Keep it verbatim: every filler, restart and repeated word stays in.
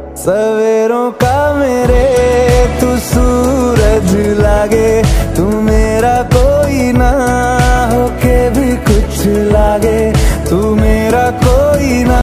सवेरों का मेरे तू सूरज लागे, तू मेरा कोई ना होके भी कुछ लागे, तू मेरा